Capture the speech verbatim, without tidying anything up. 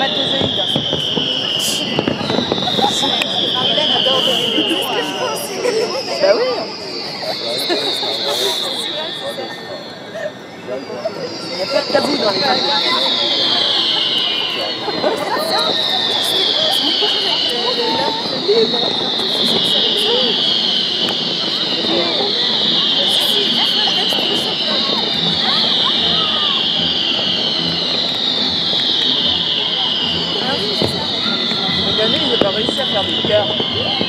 spermatozoïde. Marlène adore donner des noms. Bah oui. Il n'y a pas de tabou dans les familles. Cette année, ils n'ont pas réussi à faire des cœurs.